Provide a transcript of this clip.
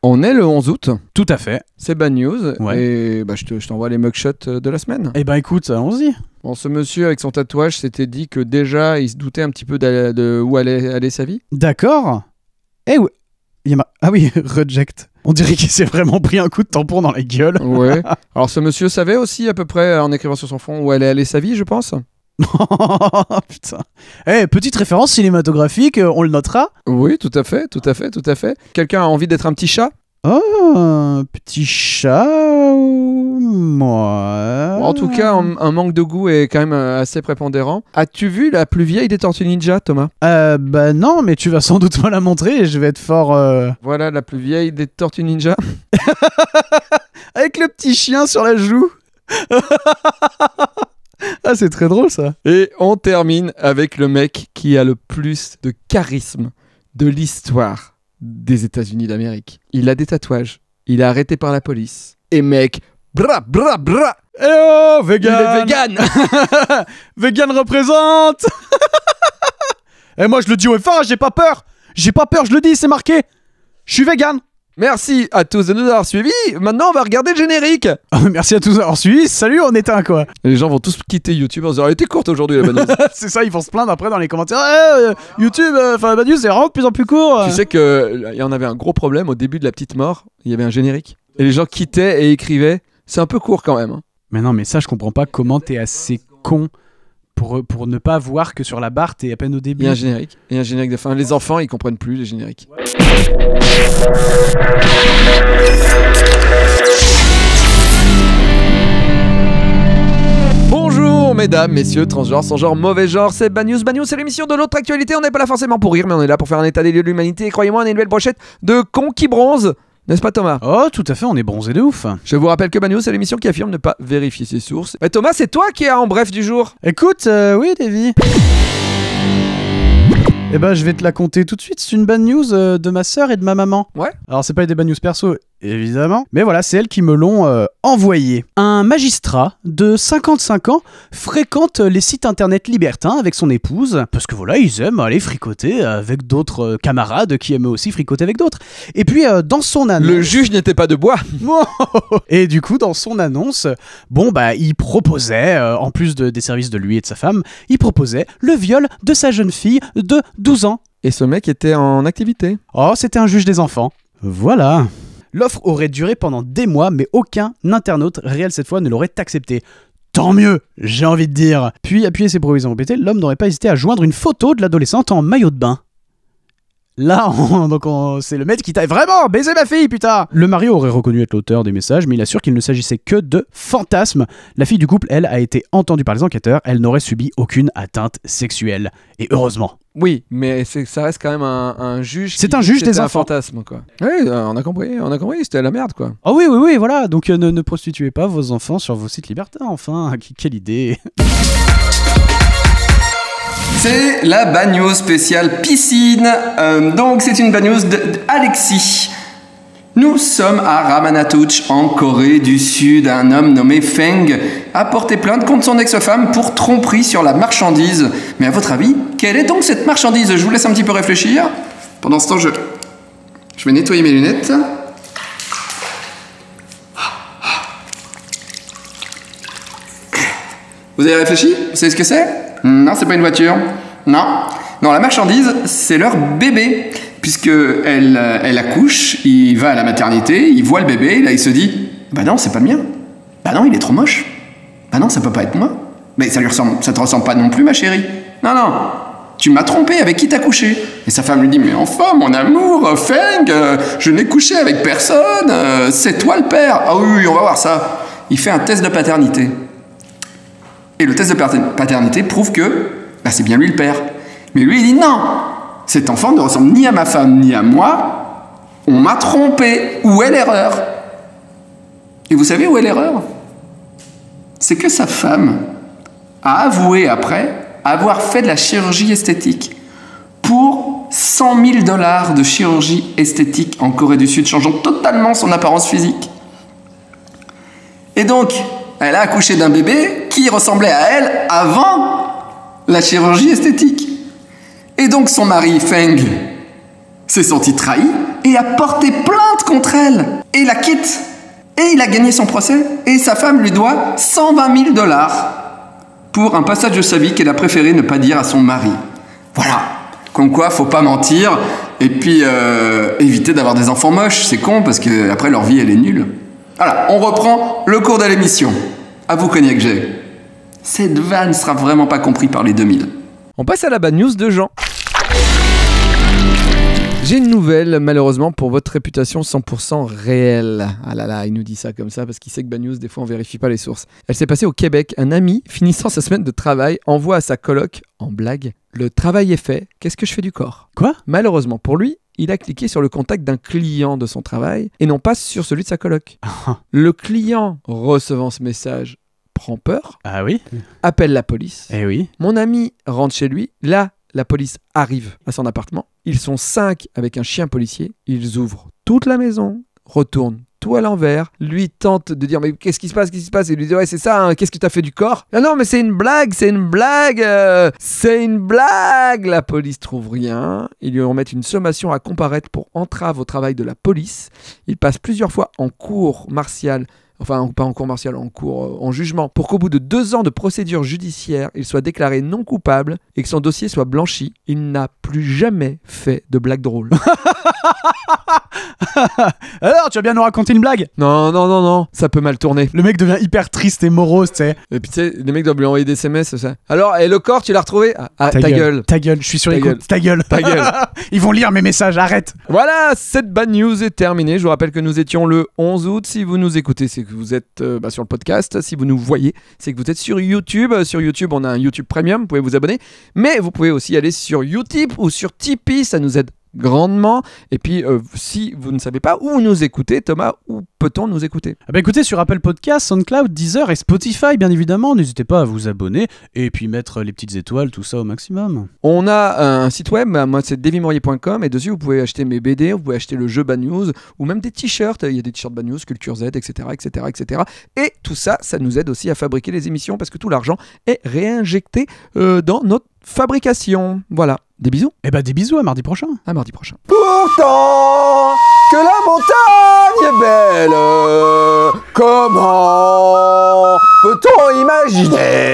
On est le 11 août. Tout à fait. C'est Bad News. Ouais. Et je t'envoie les mugshots de la semaine. Eh ben écoute, allons-y. Bon, ce monsieur avec son tatouage s'était dit que déjà il se doutait un petit peu de où allait aller sa vie. D'accord. Eh ouais. Ah oui, reject. On dirait qu'il s'est vraiment pris un coup de tampon dans la gueule. Ouais. Alors ce monsieur savait aussi à peu près en écrivant sur son fond où allait aller sa vie, je pense. Putain. Eh, petite référence cinématographique, on le notera. Oui, tout à fait. Quelqu'un a envie d'être un petit chat? Oh, un petit chat. Moi. En tout cas, un manque de goût est quand même assez prépondérant. As-tu vu la plus vieille des Tortues Ninja, Thomas? Bah non, mais tu vas sans doute me la montrer et je vais être fort. Voilà la plus vieille des Tortues Ninja. Avec le petit chien sur la joue. Ah, c'est très drôle ça. Et on termine avec le mec qui a le plus de charisme de l'histoire des États-Unis d'Amérique. Il a des tatouages. Il est arrêté par la police. Et mec, bra. Eh oh, vegan. Il est vegan. Vegan représente. Et moi je le dis au phare, j'ai pas peur, je le dis, c'est marqué. Je suis vegan. Merci à tous de nous avoir suivis. Maintenant, on va regarder le générique. Merci à tous d'avoir suivi. Salut, on éteint quoi. Et les gens vont tous quitter YouTube en disant elle était courte aujourd'hui la Bad News. C'est ça, ils vont se plaindre après dans les commentaires. YouTube, la Bad News, c'est vraiment de plus en plus court. Tu sais qu'il y en avait un gros problème au début de La Petite Mort. Il y avait un générique. Et les gens quittaient et écrivaient. C'est un peu court quand même. Mais non, mais ça, je comprends pas comment t'es assez con pour ne pas voir que sur la barre, t'es à peine au début. Il y a un générique. Et un générique de fin. Les enfants, ils comprennent plus les génériques. Bonjour mesdames, messieurs, transgenres, sans genre, mauvais genre, c'est Bad News. Bad News, c'est l'émission de l'autre actualité. On n'est pas là forcément pour rire, mais on est là pour faire un état des lieux de l'humanité. Et croyez-moi, on est une belle brochette de cons qui bronzent. N'est-ce pas Thomas? Oh, tout à fait, on est bronzé de ouf. Je vous rappelle que Bad News, c'est l'émission qui affirme ne pas vérifier ses sources. Mais Thomas, c'est toi qui es en bref du jour. Écoute, oui, Davy. Eh ben, je vais te la conter tout de suite. C'est une bad news de ma sœur et de ma maman. Ouais. Alors, c'est pas des bad news perso, évidemment. Mais voilà, c'est elles qui me l'ont envoyé. Un magistrat de 55 ans fréquente les sites internet libertins avec son épouse. Parce que voilà, ils aiment aller fricoter avec d'autres camarades qui aiment aussi fricoter avec d'autres. Et puis, dans son annonce... Le juge n'était pas de bois. Et du coup, dans son annonce, bon, bah, il proposait, en plus des services de lui et de sa femme, il proposait le viol de sa jeune fille de 12 ans. Et ce mec était en activité. Oh, c'était un juge des enfants. Voilà. L'offre aurait duré pendant des mois, mais aucun internaute réel cette fois ne l'aurait accepté. Tant mieux, j'ai envie de dire. Puis, appuyé ses provisions répétées, l'homme n'aurait pas hésité à joindre une photo de l'adolescente en maillot de bain. Là, c'est le mec qui t'a vraiment baisé ma fille, putain. Le mari aurait reconnu être l'auteur des messages, mais il assure qu'il ne s'agissait que de fantasmes. La fille du couple, elle, a été entendue par les enquêteurs. Elle n'aurait subi aucune atteinte sexuelle. Et heureusement. Oui, mais ça reste quand même un juge. C'est un juge des enfants. Un fantasme, quoi. Oui, on a compris, c'était la merde, quoi. Oh oui, voilà. Donc ne prostituez pas vos enfants sur vos sites libertins, enfin. Quelle idée. C'est la Bad News spéciale piscine. Donc c'est une Bad News d'Alexis. Nous sommes à Ramanatouch, en Corée du Sud. Un homme nommé Feng a porté plainte contre son ex-femme pour tromperie sur la marchandise. Mais à votre avis, quelle est donc cette marchandise? Je vous laisse un petit peu réfléchir. Pendant ce temps, je vais nettoyer mes lunettes. Vous avez réfléchi? Vous savez ce que c'est? Non, c'est pas une voiture. Non, la marchandise, c'est leur bébé. Puisque elle accouche, il va à la maternité, il voit le bébé, et là il se dit bah non, c'est pas le mien. Bah non, il est trop moche. Bah non, ça peut pas être moi. Mais ça te ressemble pas non plus, ma chérie. Non, tu m'as trompé, avec qui t'as couché? Et sa femme lui dit mais enfin, mon amour, Feng, je n'ai couché avec personne, c'est toi le père. Ah oui, on va voir ça. Il fait un test de paternité. Et le test de paternité prouve que c'est bien lui le père. Mais lui, il dit non, cet enfant ne ressemble ni à ma femme ni à moi. On m'a trompé. Où est l'erreur? Et vous savez où est l'erreur? C'est que sa femme a avoué après avoir fait de la chirurgie esthétique pour 100 000 $ de chirurgie esthétique en Corée du Sud, changeant totalement son apparence physique. Et donc, elle a accouché d'un bébé qui ressemblait à elle avant la chirurgie esthétique. Et donc son mari, Feng, s'est senti trahi et a porté plainte contre elle et la quitte. Et il a gagné son procès et sa femme lui doit 120 000 $ pour un passage de sa vie qu'elle a préféré ne pas dire à son mari. Voilà. Comme quoi, faut pas mentir et puis éviter d'avoir des enfants moches. C'est con parce que après leur vie elle est nulle. Voilà, on reprend le cours de l'émission. À vous, Cognac G. Cette vanne sera vraiment pas comprise par les 2000. On passe à la bad news de Jean. J'ai une nouvelle, malheureusement, pour votre réputation 100% réelle. Ah là là, il nous dit ça comme ça parce qu'il sait que Bad News, des fois, on vérifie pas les sources. Elle s'est passée au Québec. Un ami, finissant sa semaine de travail, envoie à sa coloc, en blague, « Le travail est fait, qu'est-ce que je fais du corps ?» Quoi ? Malheureusement pour lui, il a cliqué sur le contact d'un client de son travail et non pas sur celui de sa coloc. Le client, recevant ce message, prend peur, Ah oui ? appelle la police. Eh oui. Mon ami rentre chez lui. Là, la police arrive à son appartement. Ils sont 5 avec un chien policier. Ils ouvrent toute la maison, retournent tout à l'envers. Lui tente de dire « Mais qu'est-ce qui se passe ? Qu'est-ce qui se passe ?» Et lui dit « Ouais, c'est ça, hein, qu'est-ce que tu as fait du corps ?»« Ah non, mais c'est une blague, c'est une blague c'est une blague !» La police trouve rien. Ils lui remettent une sommation à comparaître pour entrave au travail de la police. Il passe plusieurs fois en cour martiale. Enfin, pas en cours martial, en cours, en jugement, pour qu'au bout de 2 ans de procédure judiciaire, il soit déclaré non coupable et que son dossier soit blanchi. Il n'a plus jamais fait de blague drôle. Alors, tu vas bien nous raconter une blague ? Non, ça peut mal tourner. Le mec devient hyper triste et morose, tu sais. Et puis tu sais, les mecs doivent lui envoyer des SMS, ça. Alors, et le corps, tu l'as retrouvé ? Ta gueule. Ta gueule, je suis sur Ta écoute. Ta gueule. Ta gueule. Ils vont lire mes messages, arrête. Voilà, cette bad news est terminée. Je vous rappelle que nous étions le 11 août. Si vous nous écoutez, c'est que vous êtes sur le podcast. Si vous nous voyez, c'est que vous êtes sur YouTube. Sur YouTube, on a un YouTube Premium, vous pouvez vous abonner. Mais vous pouvez aussi aller sur Utip ou sur Tipeee, ça nous aide grandement. Et puis, si vous ne savez pas où nous écouter, Thomas, où peut-on nous écouter ? Ah bah écoutez, sur Apple Podcasts, SoundCloud, Deezer et Spotify, bien évidemment. N'hésitez pas à vous abonner et puis mettre les petites étoiles, tout ça au maximum. On a un site web, moi c'est davymourier.com, et dessus vous pouvez acheter mes BD, vous pouvez acheter le jeu Bad News, ou même des t-shirts, il y a des t-shirts Bad News, Culture Z, etc., etc., etc. Et tout ça, ça nous aide aussi à fabriquer les émissions, parce que tout l'argent est réinjecté dans notre fabrication. Voilà, des bisous. Eh bah des bisous, à mardi prochain. À mardi prochain. Pourtant que la montagne est belle, comment peut-on imaginer